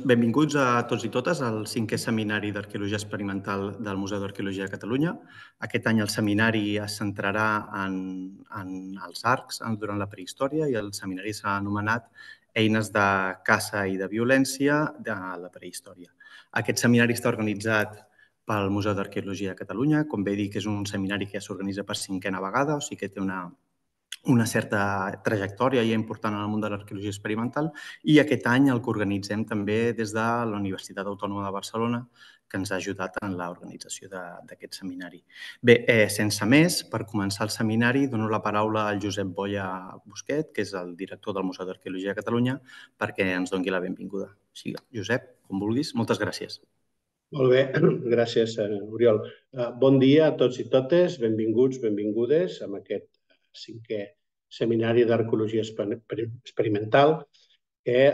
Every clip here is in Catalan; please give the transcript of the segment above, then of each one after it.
benvinguts a tots i totes al 5è Seminari d'Arqueologia Experimental del Museu d'Arqueologia de Catalunya. Aquest any el seminari es centrarà en els arcs durant la prehistòria i el seminari s'ha anomenat Eines de caça i de violència de la prehistòria. Aquest seminari està organitzat pel Museu d'Arqueologia de Catalunya. Com bé dic, és un seminari que ja s'organitza per 5a vegada, o sigui que té una certa trajectòria ja important en el món de l'arqueologia experimental, i aquest any el que organitzem també des de la Universitat Autònoma de Barcelona, que ens ha ajudat en l'organització d'aquest seminari. Bé, sense més, per començar el seminari, dono la paraula al Josep Boya Busquet, que és el director del Museu d'Arqueologia de Catalunya, perquè ens doni la benvinguda. Així, Josep, com vulguis, moltes gràcies. Molt bé, gràcies, Oriol. Bon dia a tots i totes, benvinguts, benvingudes a aquest 5è Seminari d'Arqueologia Experimental, que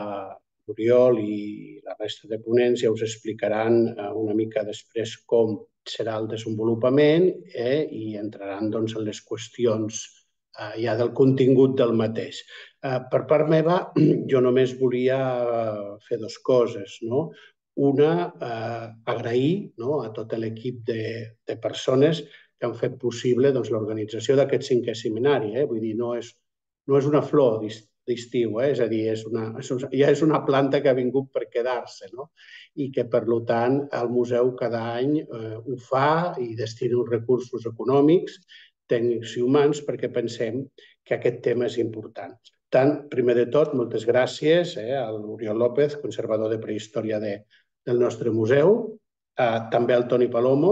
Oriol i la resta de ponents ja us explicaran una mica després com serà el desenvolupament i entraran en les qüestions ja del contingut del mateix. Per part meva, jo només volia fer dues coses, no? Una, agrair a tot l'equip de persones que han fet possible l'organització d'aquest 5è seminari. Vull dir, no és una flor d'estiu, és a dir, ja és una planta que ha vingut per quedar-se, i que, per tant, el museu cada any ho fa i destina uns recursos econòmics, tècnics i humans, perquè pensem que aquest tema és important. Tant, primer de tot, moltes gràcies a l'Oriol López, conservador de prehistòria del nostre museu, també al Toni Palomo,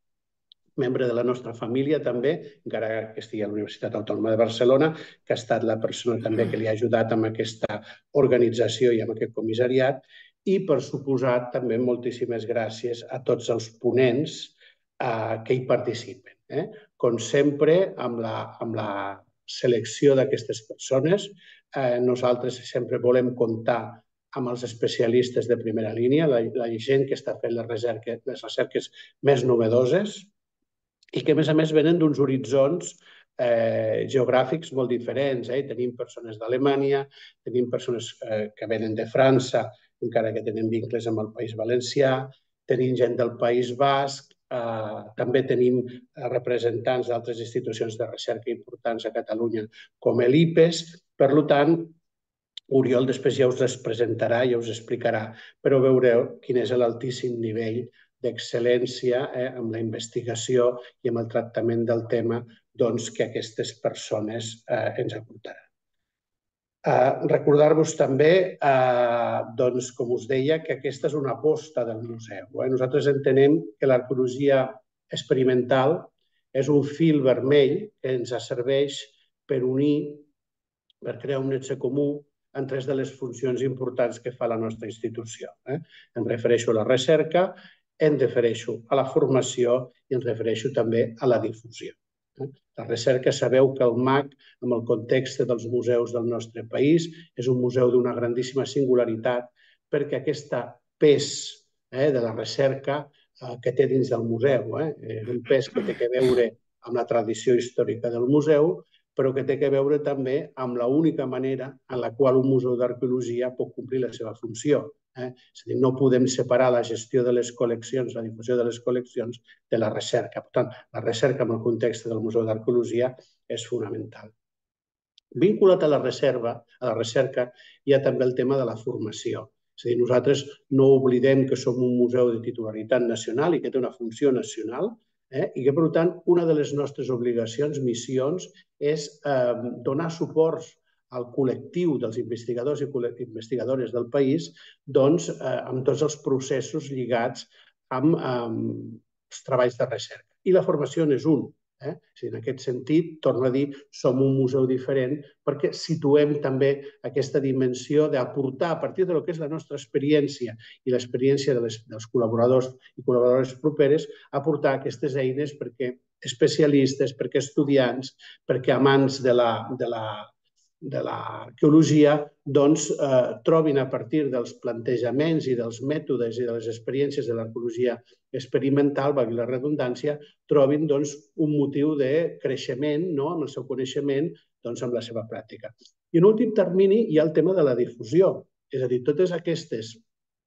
membre de la nostra família també, encara que estigui a la Universitat Autònoma de Barcelona, que ha estat la persona també que li ha ajudat amb aquesta organització i amb aquest comissariat, i per suposat també moltíssimes gràcies a tots els ponents que hi participen. Com sempre, amb la selecció d'aquestes persones, nosaltres sempre volem comptar amb els especialistes de primera línia, la gent que està fent les recerques més novedoses i que, a més, venen d'uns horitzons geogràfics molt diferents. Tenim persones d'Alemanya, tenim persones que venen de França, encara que tenen vincles amb el País Valencià, tenim gent del País Basc, també tenim representants d'altres institucions de recerca importants a Catalunya, com l'IPES. Per tant, Oriol després ja us les presentarà i ja us explicarà, però veureu quin és l'altíssim nivell d'excel·lència amb la investigació i amb el tractament del tema que aquestes persones ens aportaran. Recordar-vos també, com us deia, que aquesta és una aposta del museu. Nosaltres entenem que l'arqueologia experimental és un fil vermell que ens serveix per unir, per crear un nexe comú en tres de les funcions importants que fa la nostra institució. Em refereixo a la recerca, em refereixo a la formació i em refereixo també a la difusió. La recerca, sabeu que el MAC, en el context dels museus del nostre país, és un museu d'una grandíssima singularitat perquè aquest pes de la recerca que té dins del museu, un pes que té a veure amb la tradició històrica del museu, però que té a veure també amb l'única manera en la qual un museu d'arqueologia pot complir la seva funció. És a dir, no podem separar la gestió de les col·leccions, la difusió de les col·leccions, de la recerca. Per tant, la recerca en el context del Museu d'Arqueologia és fonamental. Vinculat a la recerca hi ha també el tema de la formació. És a dir, nosaltres no oblidem que som un museu de titularitat nacional i que té una funció nacional, i que, per tant, una de les nostres obligacions, missions, és donar suports al col·lectiu dels investigadors i investigadores del país amb tots els processos lligats amb els treballs de recerca. I la formació n'és un. En aquest sentit, torno a dir, som un museu diferent perquè situem també aquesta dimensió d'aportar a partir del que és la nostra experiència i l'experiència dels col·laboradors i col·laboradores properes, aportar aquestes eines perquè especialistes, perquè estudiants, perquè amants de l'arqueologia trobin a partir dels plantejaments i dels mètodes i de les experiències de l'arqueologia experimental, valgui la redundància, trobin un motiu de creixement amb el seu coneixement, amb la seva pràctica. I en últim termini hi ha el tema de la difusió. És a dir, totes aquestes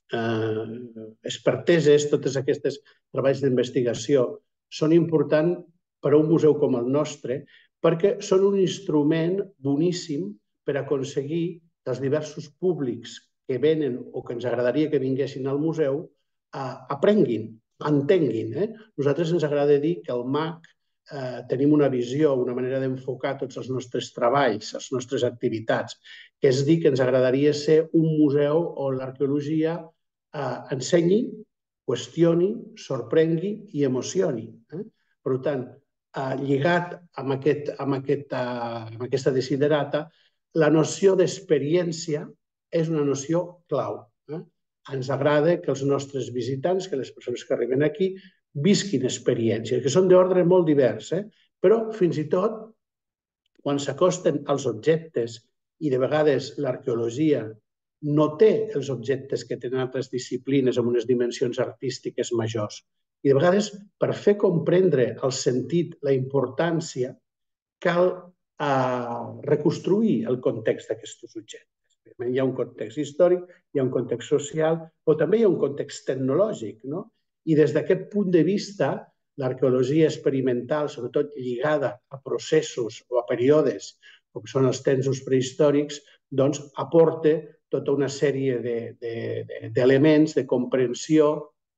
experteses, totes aquestes treballs d'investigació són importants per a un museu com el nostre perquè són un instrument boníssim per aconseguir que els diversos públics que venen o que ens agradaria que vinguessin al museu aprenguin, entenguin. Nosaltres ens agrada dir que el MAC tenim una visió, una manera d'enfocar tots els nostres treballs, les nostres activitats, que és dir que ens agradaria ser un museu on l'arqueologia ensenyi, qüestioni, sorprengui i emocioni. Per tant, lligat amb aquesta desiderata, la noció d'experiència és una noció clau. Ens agrada que els nostres visitants, que les persones que arriben aquí, visquin experiències, que són d'ordre molt divers, però fins i tot quan s'acosten als objectes i de vegades l'arqueologia no té els objectes que tenen altres disciplines amb unes dimensions artístiques majors. I de vegades, per fer comprendre el sentit, la importància, cal reconstruir el context d'aquests objectes. Hi ha un context històric, hi ha un context social, però també hi ha un context tecnològic. I des d'aquest punt de vista, l'arqueologia experimental, sobretot lligada a processos o a períodes, com són els tensos prehistòrics, doncs aporta tota una sèrie d'elements de comprensió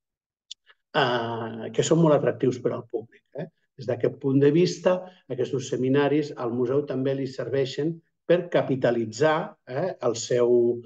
que són molt atractius per al públic. Des d'aquest punt de vista, aquests seminaris al museu també li serveixen per capitalitzar el seu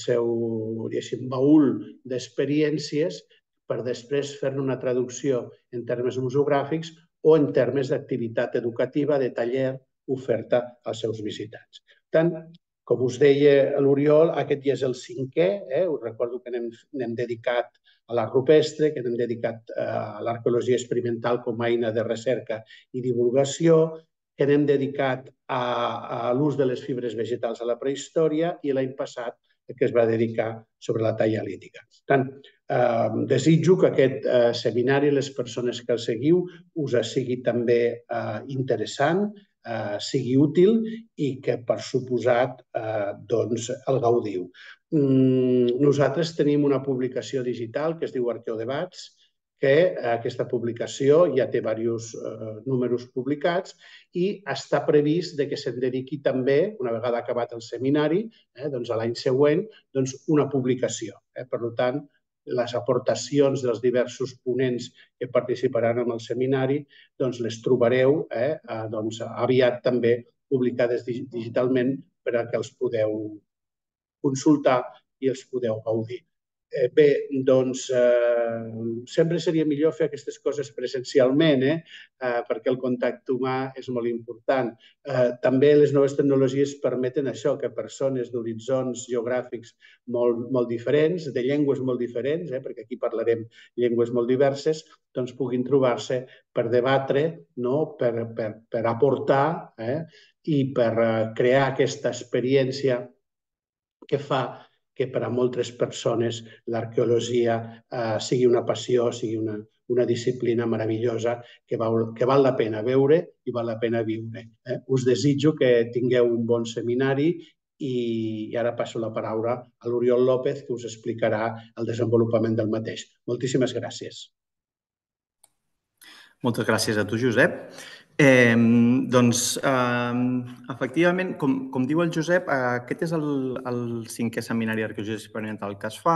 baúl d'experiències per després fer-ne una traducció en termes museogràfics o en termes d'activitat educativa, de taller, oferta als seus visitants. Per tant, com us deia l'Oriol, aquest ja és el 5è. Us recordo que n'hem dedicat a l'art rupestre, que n'hem dedicat a l'arqueologia experimental com a eina de recerca i divulgació, que n'hem dedicat a l'ús de les fibres vegetals a la prehistòria i l'any passat que es va dedicar sobre la talla lítica. Per tant, desitjo que aquest seminari, les persones que el seguiu, us sigui també interessant, sigui útil i que, per suposat, el gaudiu. Nosaltres tenim una publicació digital que es diu Arqueodebats, que aquesta publicació ja té diversos números publicats i està previst que se'n dediqui també, una vegada acabat el seminari, l'any següent, una publicació. Per tant, les aportacions dels diversos ponents que participaran en el seminari les trobareu aviat també publicades digitalment perquè els podeu consultar i els podeu gaudir. Bé, sempre seria millor fer aquestes coses presencialment, perquè el contacte humà és molt important. També les noves tecnologies permeten això, que persones d'horitzons geogràfics molt diferents, de llengües molt diferents, perquè aquí parlarem llengües molt diverses, puguin trobar-se per debatre, per aportar i per crear aquesta experiència que fa que per a moltes persones l'arqueologia sigui una passió, sigui una disciplina meravellosa que val la pena veure i val la pena viure. Us desitjo que tingueu un bon seminari i ara passo la paraula a l'Oriol López, que us explicarà el desenvolupament del mateix. Moltíssimes gràcies. Moltes gràcies a tu, Josep. Efectivament, com diu el Josep, aquest és el 5è seminari d'arqueologia experimental que es fa.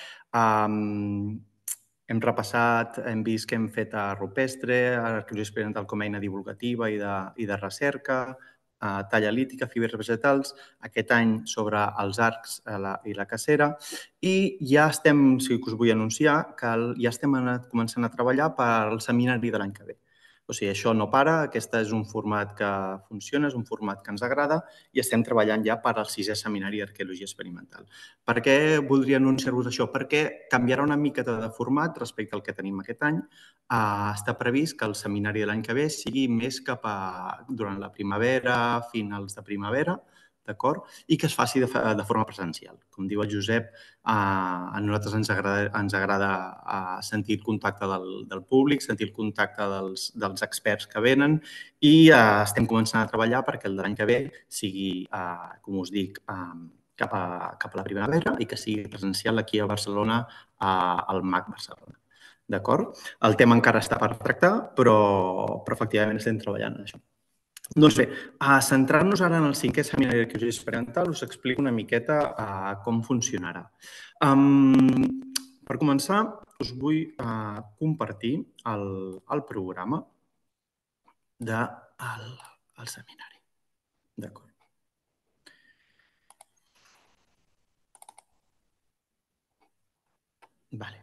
Hem repassat, hem vist que hem fet a rupestre, arqueologia experimental com a eina divulgativa i de recerca, talla lítica, fibres vegetals, aquest any sobre els arcs i la cacera, i ja estem, sí que us vull anunciar, que ja estem començant a treballar per al seminari de l'any que ve. O sigui, això no para, aquest és un format que funciona, és un format que ens agrada i estem treballant ja per al 6è seminari d'arqueologia experimental. Per què voldria anunciar-vos això? Perquè canviarà una miqueta de format respecte al que tenim aquest any. Està previst que el seminari de l'any que ve sigui més cap a durant la primavera, finals de primavera, d'acord? I que es faci de forma presencial. Com diu el Josep, a nosaltres ens agrada sentir el contacte del públic, sentir el contacte dels experts que venen i estem començant a treballar perquè el de l'any que ve sigui, com us dic, cap a la primavera i que sigui presencial aquí a Barcelona, al MAC Barcelona. D'acord? El tema encara està per tractar, però efectivament estem treballant en això. Doncs bé, centrant-nos ara en el 5è seminari d'arqueologia experimental, us explico una miqueta com funcionarà. Per començar, us vull compartir el programa del seminari. D'acord. Vale.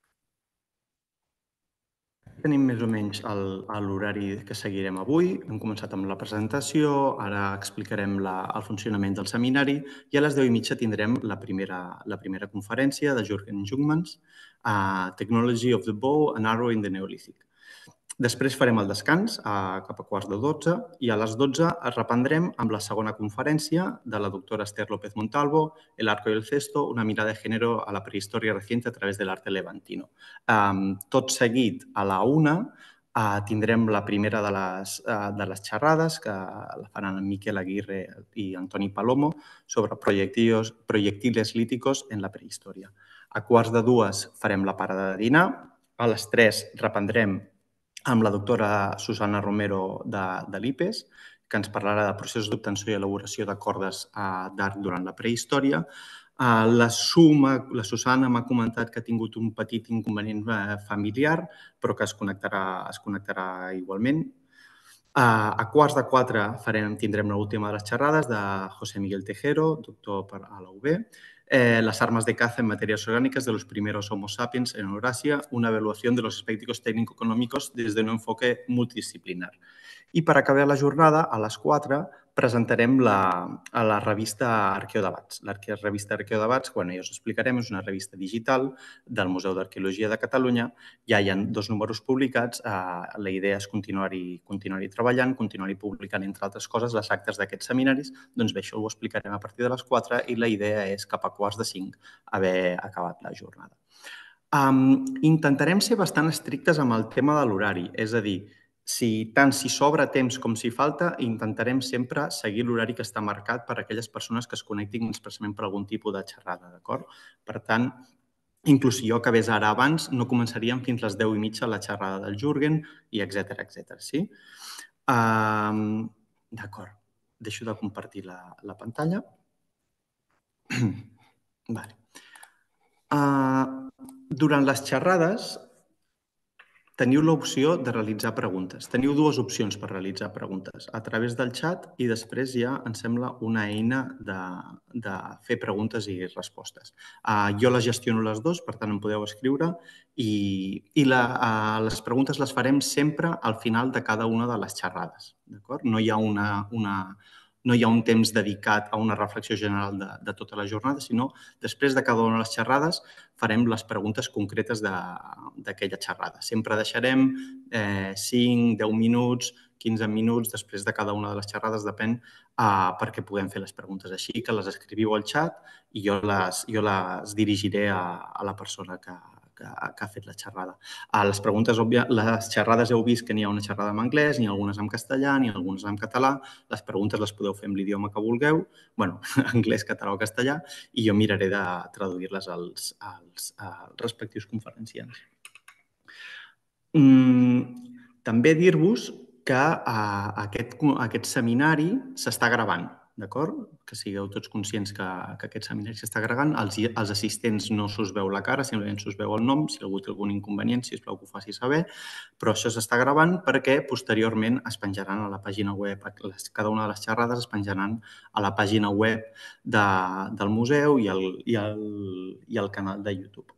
Tenim més o menys l'horari que seguirem avui. Hem començat amb la presentació, ara explicarem el funcionament del seminari i a les 10:30 tindrem la primera conferència de Jürgen Jungmanns, Technology of the Bow and Arrow in the Neolithic. Després farem el descans cap a 11:15 i a les 12 es reprendrem amb la segona conferència de la doctora Esther López Montalvo, El arco y el cesto, una mirada de género a la prehistoria reciente a través del arte levantino. Tot seguit, a la 1, tindrem la primera de les xerrades que la faran Miquel Aguirre i Antoni Palomo sobre proyectiles líticos en la prehistoria. A 1:15 farem la parada de dinar. A les 3 reprendrem amb la doctora Susana Romero de l'IPES, que ens parlarà de processos d'obtenció i elaboració de cordes d'art durant la prehistòria. La Susana m'ha comentat que ha tingut un petit inconvenient familiar, però que es connectarà igualment. A 3:45 tindrem l'última de les xerrades de José Miguel Tejero, doctor a la UB, las armas de caza en materias orgánicas de los primeros Homo sapiens en Eurasia, una evaluación de los aspectos técnico-económicos desde un enfoque multidisciplinar. I per acabar la jornada, a les 4, presentarem la revista Arqueodebats. La revista Arqueodebats, quan ja us explicarem, és una revista digital del Museu d'Arqueologia de Catalunya. Ja hi ha 2 números publicats. La idea és continuar-hi treballant, continuar-hi publicant, entre altres coses, les actes d'aquests seminaris. Doncs bé, això ho explicarem a partir de les 4 i la idea és cap a 4:45 haver acabat la jornada. Intentarem ser bastant estrictes amb el tema de l'horari, és a dir, tant si sobra temps com si falta, intentarem sempre seguir l'horari que està marcat per a aquelles persones que es connectin expressament per algun tipus de xerrada, d'acord? Per tant, inclús si jo acabés ara abans, no començaríem fins les 10:30 la xerrada del Jürgen i etcètera, sí? D'acord. Deixo de compartir la pantalla. Vale. Durant les xerrades teniu l'opció de realitzar preguntes. Teniu 2 opcions per realitzar preguntes, a través del xat i després hi ha, em sembla, una eina de fer preguntes i respostes. Jo les gestiono les 2, per tant, em podeu escriure i les preguntes les farem sempre al final de cada una de les xerrades. No hi ha un temps dedicat a una reflexió general de tota la jornada, sinó després de cada una de les xerrades farem les preguntes concretes d'aquella xerrada. Sempre deixarem 5, 10 minuts, 15 minuts després de cada una de les xerrades, depèn, perquè puguem fer les preguntes. Així que les escriviu al xat i jo les dirigiré a la persona que ha fet la xerrada. Les xerrades heu vist que n'hi ha una xerrada en anglès, n'hi ha algunes en castellà, n'hi ha algunes en català. Les preguntes les podeu fer en l'idioma que vulgueu, anglès, català o castellà, i jo miraré de traduir-les als respectius conferenciants. També dir-vos que aquest seminari s'està gravant, d'acord? Que sigueu tots conscients que aquest seminari s'està gravant. Els assistents no s'us veu la cara, simplement s'us veu el nom. Si algú té algun inconvenient, sisplau que ho faci saber. Però això s'està gravant perquè posteriorment es penjaran a la pàgina web. Cada una de les xerrades es penjaran a la pàgina web del museu i al canal de YouTube.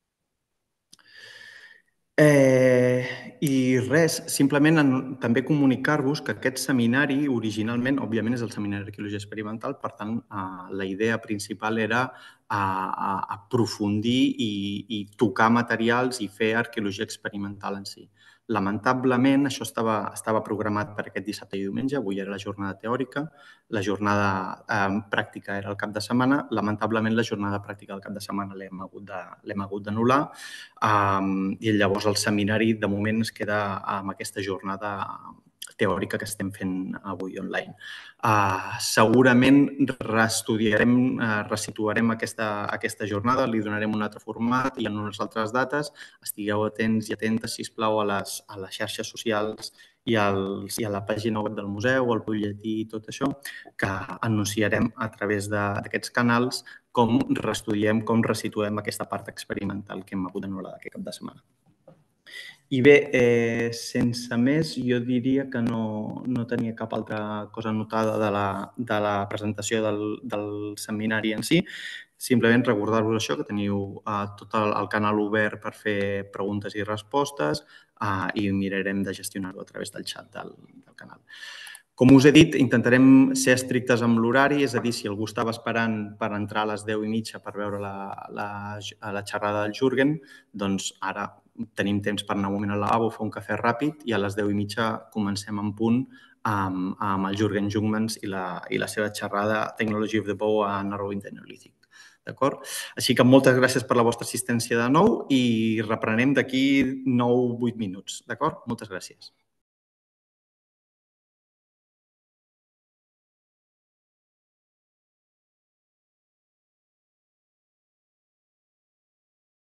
I res, simplement també comunicar-vos que aquest seminari originalment, òbviament, és el seminari d'arqueologia experimental, per tant, la idea principal era aprofundir i tocar materials i fer arqueologia experimental en si. Lamentablement, això estava programat per aquest dissabte i diumenge, avui era la jornada teòrica, la jornada pràctica era el cap de setmana. Lamentablement, la jornada pràctica del cap de setmana l'hem hagut d'anul·lar i llavors el seminari, de moment, es queda amb aquesta jornada teòrica que estem fent avui online. Segurament reestudiarem, resituarem aquesta jornada, li donarem un altre format i en unes altres dates. Estigueu atents i atentes, sisplau, a les xarxes socials i a la pàgina web del museu, al butlletí i tot això, que anunciarem a través d'aquests canals com reestudiem, com resituem aquesta part experimental que hem hagut d'anul·lar aquest cap de setmana. I bé, sense més, jo diria que no tenia cap altra cosa anotada de la presentació del seminari en si. Simplement recordar-vos això, que teniu tot el canal obert per fer preguntes i respostes i mirarem de gestionar-ho a través del xat del canal. Com us he dit, intentarem ser estrictes amb l'horari, és a dir, si algú estava esperant per entrar a les 10:30 per veure la xerrada del Jürgen, doncs ara tenim temps per anar un moment al lavabo, fer un cafè ràpid i a les 10:30 comencem en punt amb el Jürgen Jungmanns i la seva xerrada Technology of the Bow a Narrowing the Neolithic. D'acord? Així que moltes gràcies per la vostra assistència de nou i reprenem d'aquí 9-8 minuts. D'acord? Moltes gràcies.